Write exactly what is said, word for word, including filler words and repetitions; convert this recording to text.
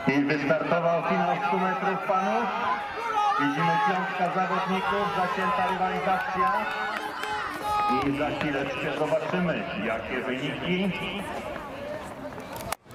I wystartował finał stu metrów panów. Widzimy piątka zawodników, zacięta rywalizacja. I za chwileczkę zobaczymy, jakie wyniki